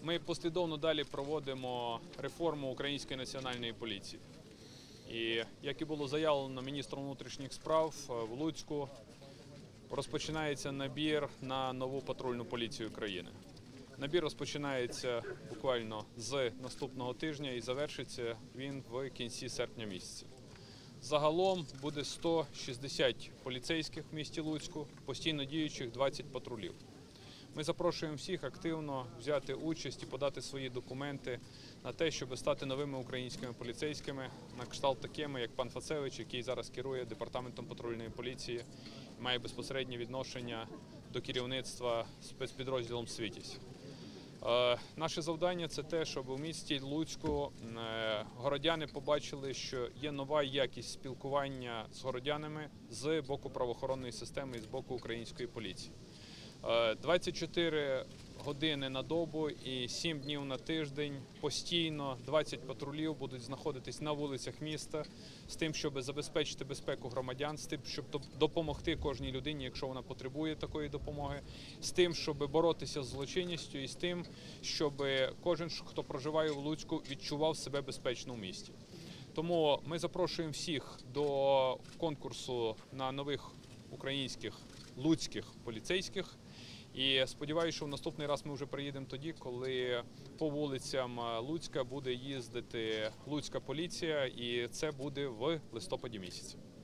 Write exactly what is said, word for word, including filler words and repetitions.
Ми послідовно далі проводимо реформу Української національної поліції. І, як і було заявлено міністром внутрішніх справ, в Луцьку розпочинається набір на нову патрульну поліцію країни. Набір розпочинається буквально з наступного тижня і завершиться він в кінці серпня місяця. Загалом буде сто шістдесят поліцейських в місті Луцьку, постійно діючих двадцять патрулів. Ми запрошуємо всіх активно взяти участь і подати свої документи на те, щоб стати новими українськими поліцейськими, на кшталт такими, як пан Фацевич, який зараз керує департаментом патрульної поліції, має безпосереднє відношення до керівництва спецпідрозділом «Світязь». Е, наше завдання – це те, щоб у місті Луцьку е, городяни побачили, що є нова якість спілкування з городянами з боку правоохоронної системи і з боку української поліції. двадцять чотири години на добу і сім днів на тиждень постійно двадцять патрулів будуть знаходитись на вулицях міста з тим, щоб забезпечити безпеку громадян, з тим, щоб допомогти кожній людині, якщо вона потребує такої допомоги, з тим, щоб боротися з злочинністю і з тим, щоб кожен, хто проживає в Луцьку, відчував себе безпечно в місті. Тому ми запрошуємо всіх до конкурсу на нових українських луцьких поліцейських. І сподіваюся, що в наступний раз ми вже приїдемо тоді, коли по вулицям Луцька буде їздити Луцька поліція, і це буде в листопаді місяці.